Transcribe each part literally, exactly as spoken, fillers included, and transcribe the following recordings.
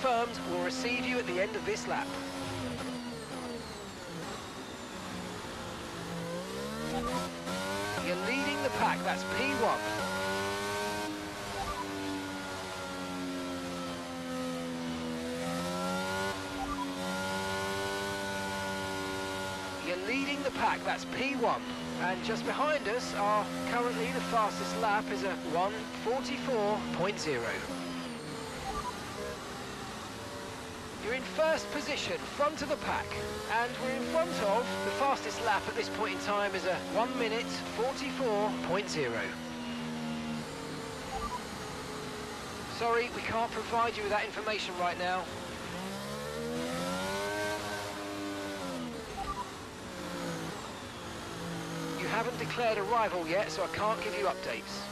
confirmed, we'll receive you at the end of this lap. You're leading the pack, that's P one. You're leading the pack, that's P one. And just behind us are currently the fastest lap is a one forty-four point zero. You're in first position, front of the pack, and we're in front of the fastest lap at this point in time is a one minute forty-four point zero. Sorry, we can't provide you with that information right now. You haven't declared arrival yet, so I can't give you updates.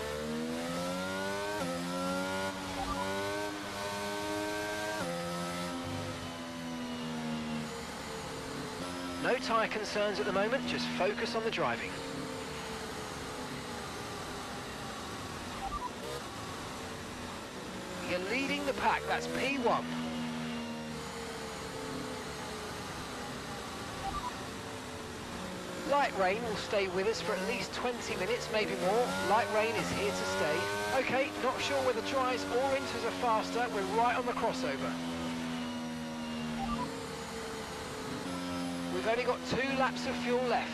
No tyre concerns at the moment, just focus on the driving. You're leading the pack, that's P one. Light rain will stay with us for at least twenty minutes, maybe more. Light rain is here to stay. Okay, not sure whether dries or inters are faster, we're right on the crossover. We've only got two laps of fuel left.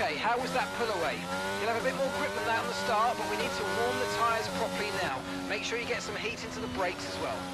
Okay, how was that pull away? You'll have a bit more grip than that on the start, but we need to warm the tyres properly now. Make sure you get some heat into the brakes as well.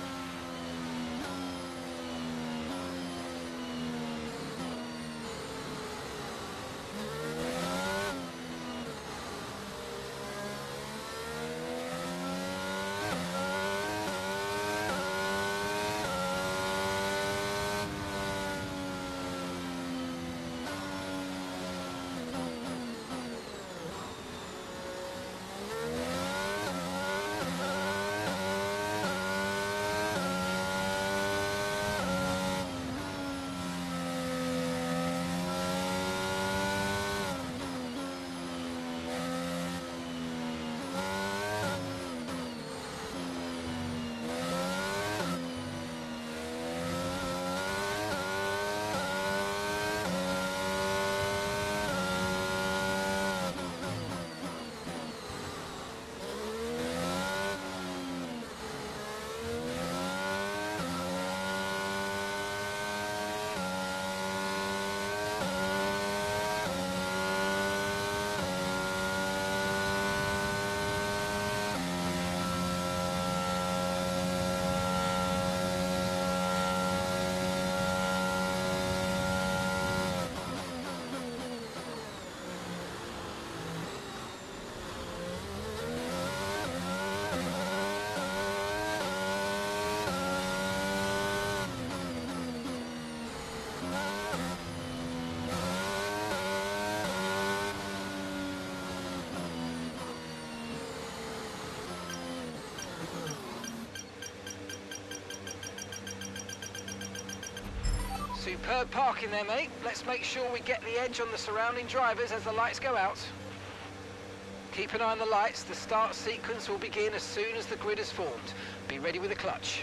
Superb parking there, mate. Let's make sure we get the edge on the surrounding drivers as the lights go out. Keep an eye on the lights. The start sequence will begin as soon as the grid is formed. Be ready with the clutch.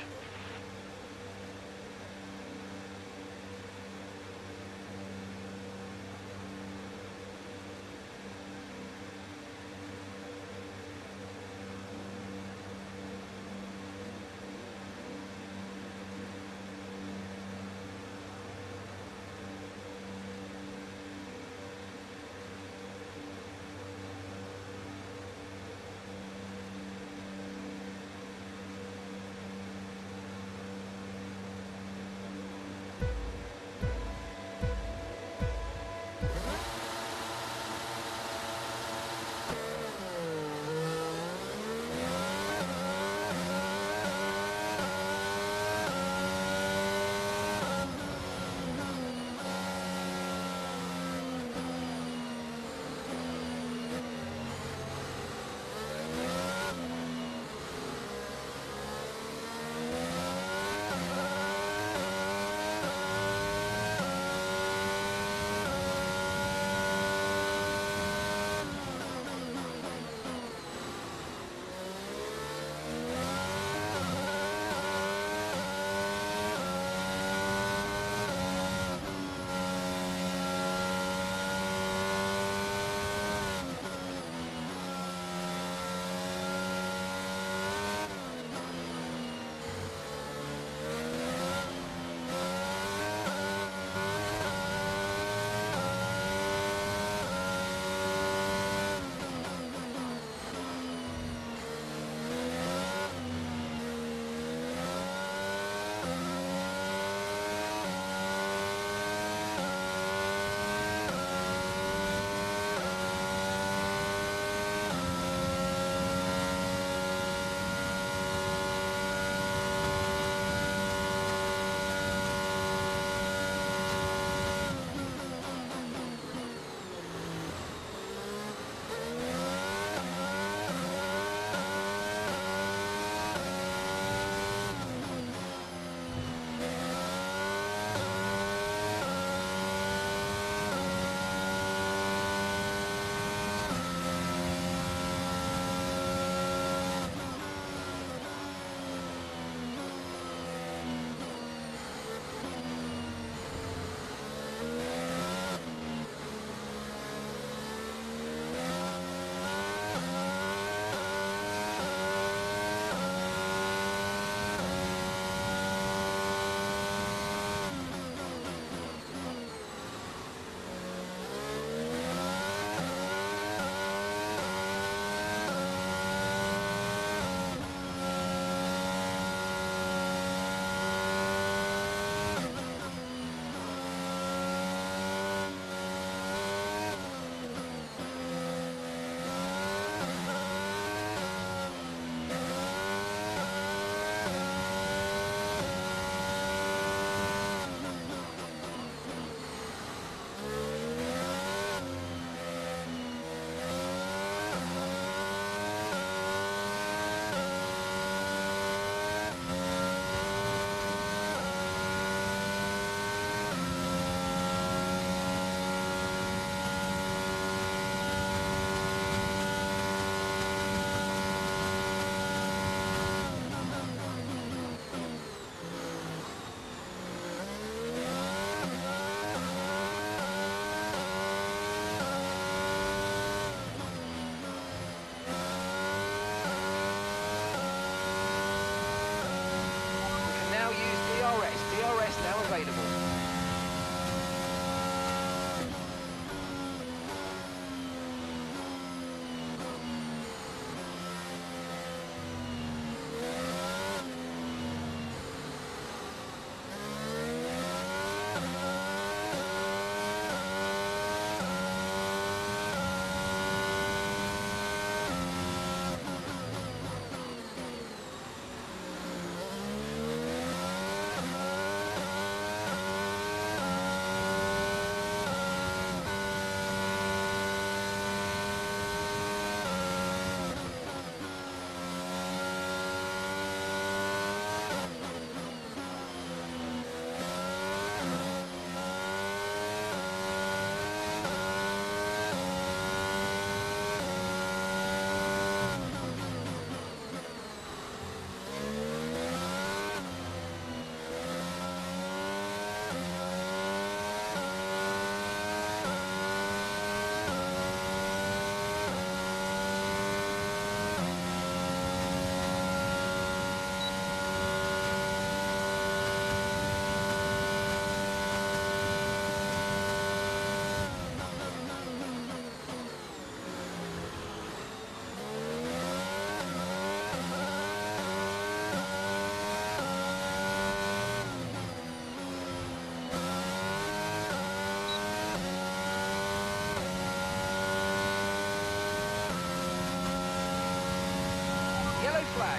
flag.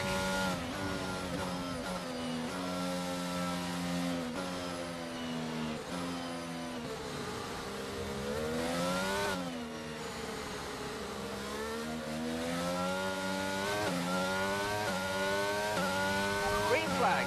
Green flag.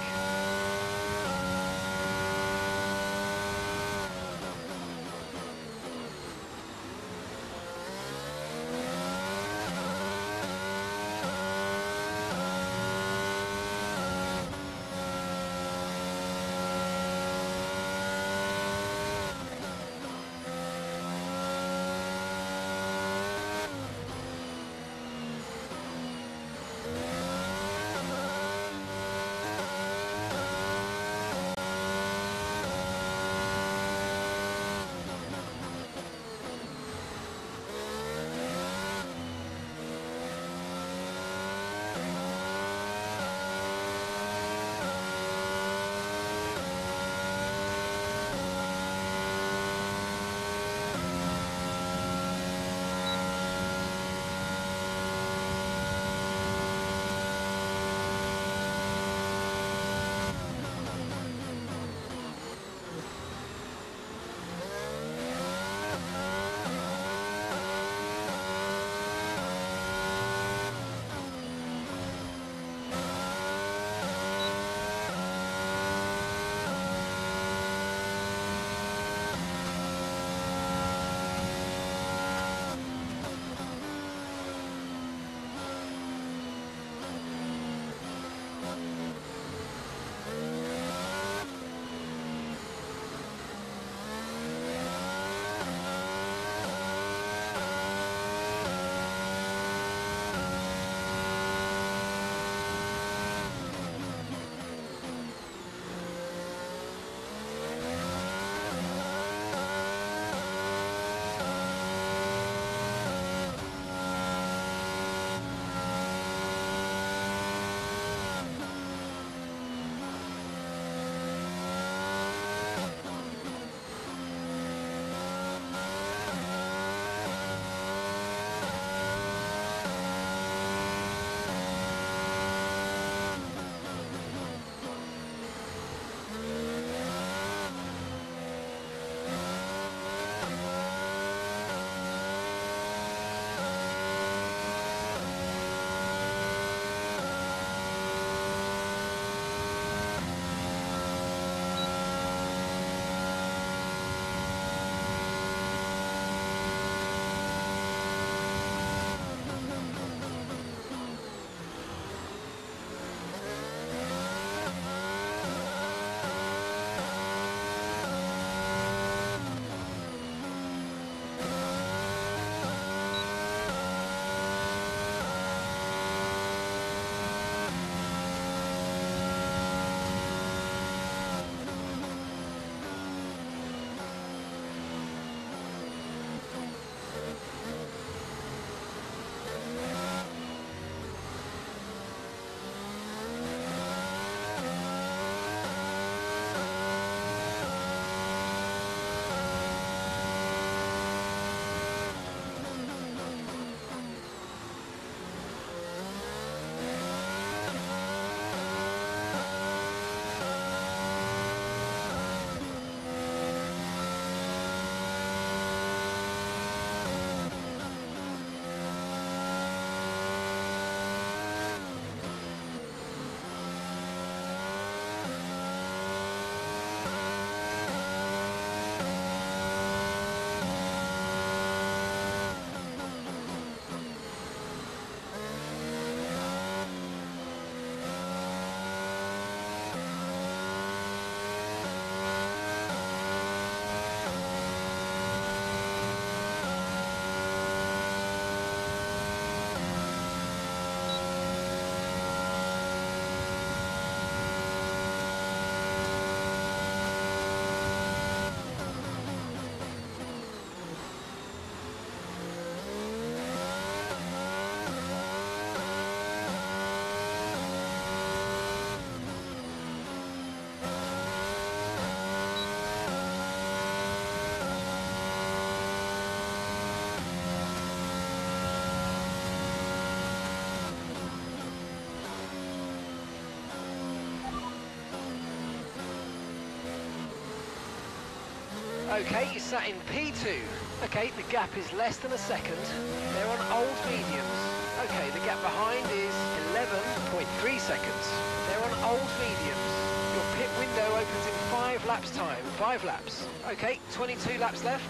Okay, you sat in P two. Okay, the gap is less than a second. They're on old mediums. Okay, the gap behind is eleven point three seconds. They're on old mediums. Your pit window opens in five laps time. Five laps. Okay, twenty-two laps left.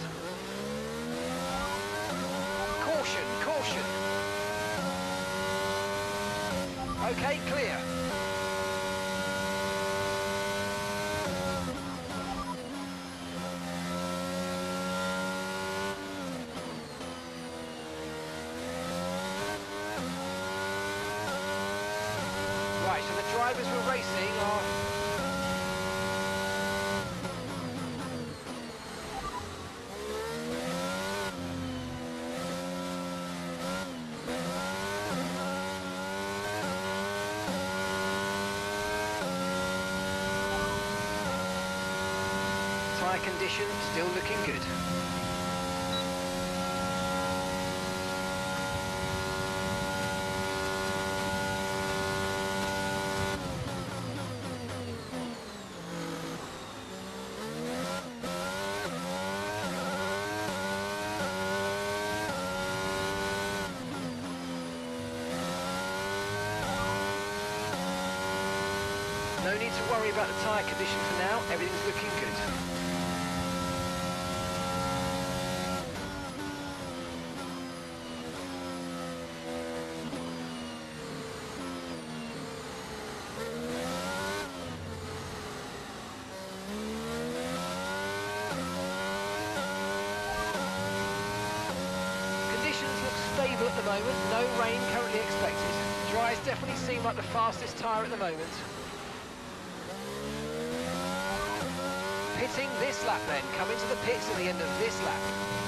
Caution, caution. Okay, clear. Right, so the drivers we're racing are... Tyre condition still looking good. No need to worry about the tyre condition for now, everything's looking good. Conditions look stable at the moment, no rain currently expected. Dries definitely seem like the fastest tyre at the moment. Pitting this lap then, come into the pits at the end of this lap.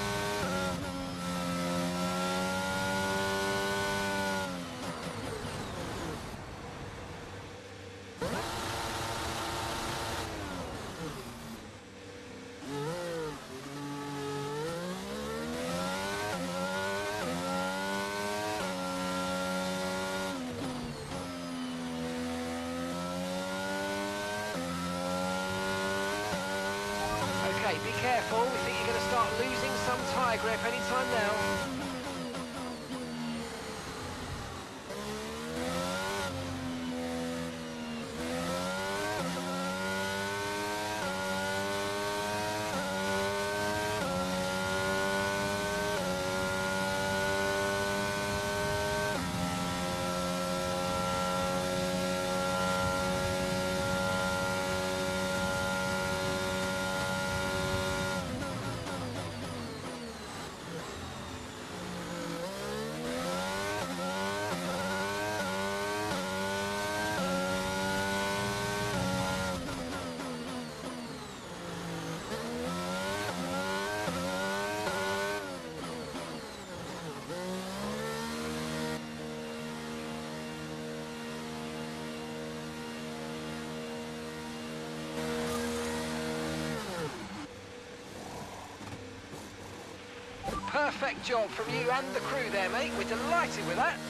Okay, be careful, we think you're going to start losing some tyre grip anytime now. Perfect job from you and the crew there, mate. We're delighted with that.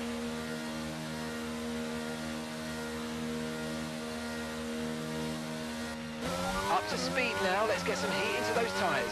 Up to speed now. Let's get some heat into those tyres.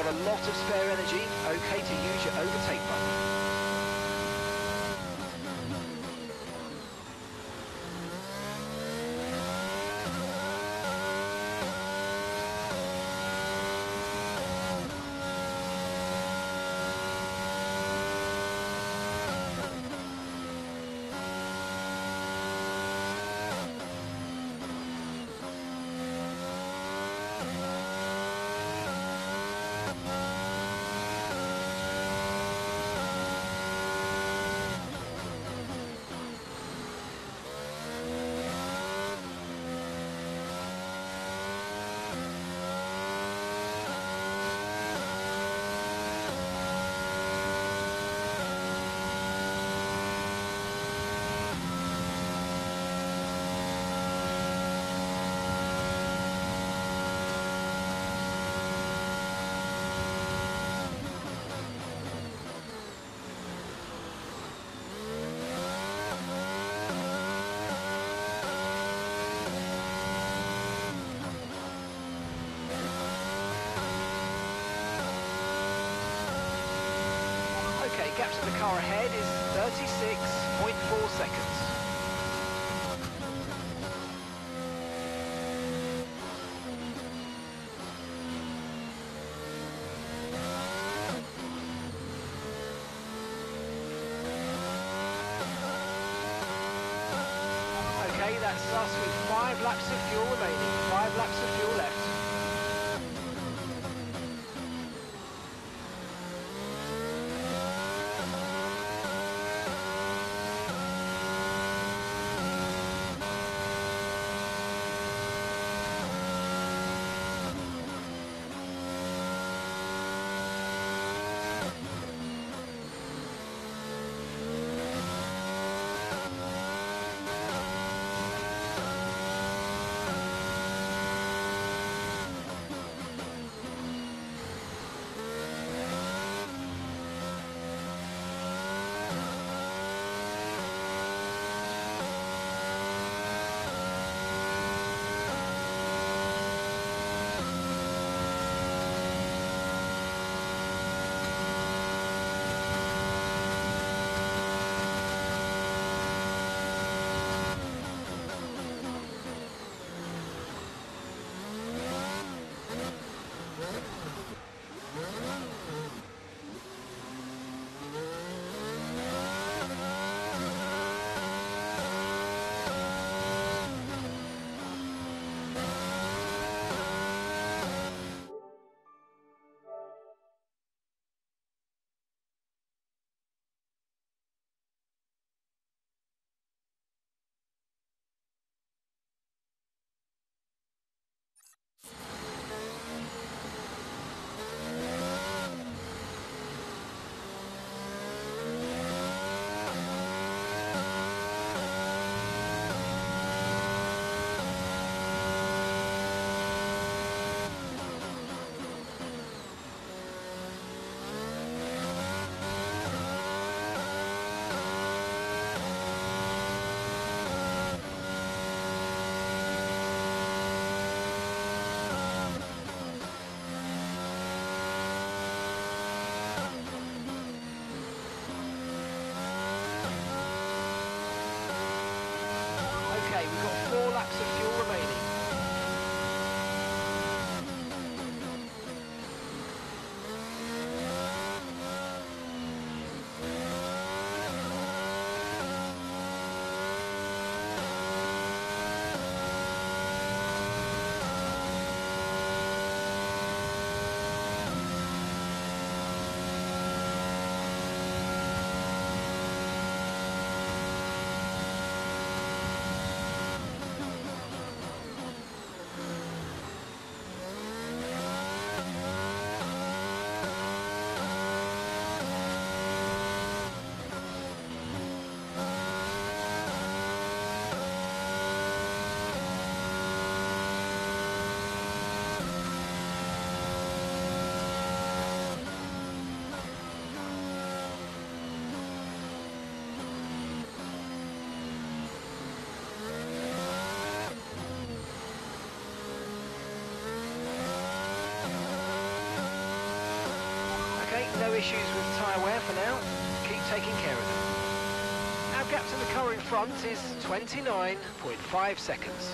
a lot of spare energy, okay to use your overtake button. Okay, gap to the car ahead is thirty-six point four seconds. Okay, that's us with five laps of fuel remaining, five laps of fuel left. No issues with tyre wear for now. Keep taking care of them. Our gap to the car in front is twenty-nine point five seconds.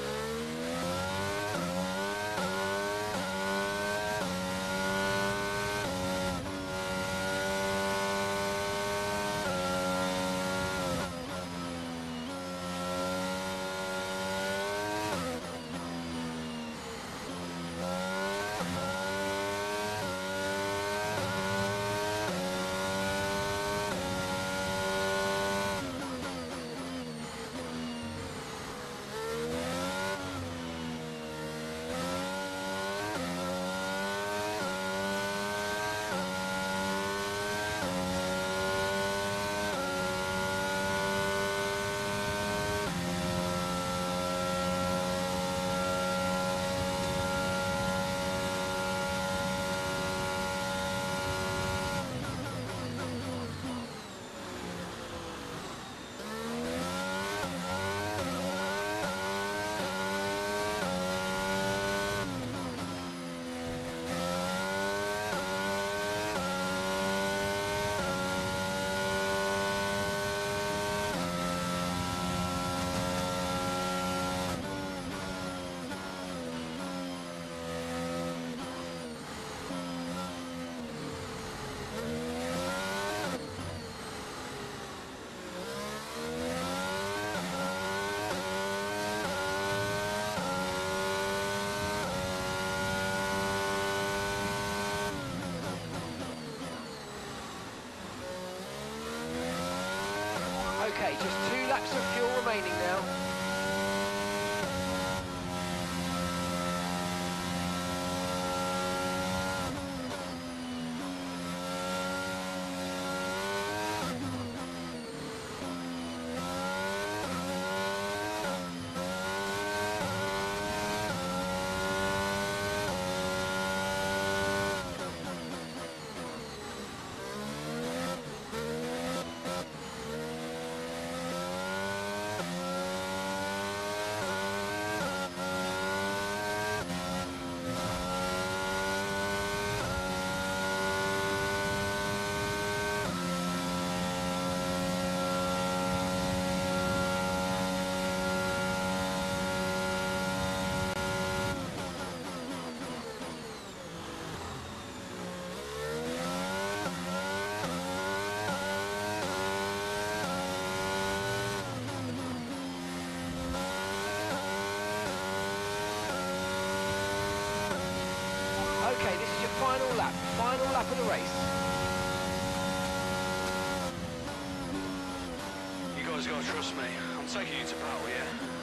Okay, just two laps of fuel remaining now. Okay, this is your final lap, final lap of the race. You guys gotta trust me. I'm taking you to battle, yeah?